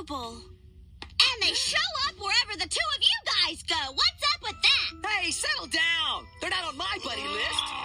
Unbelievable. And they show up wherever the two of you guys go. What's up with that? Hey, settle down. They're not on my buddy list.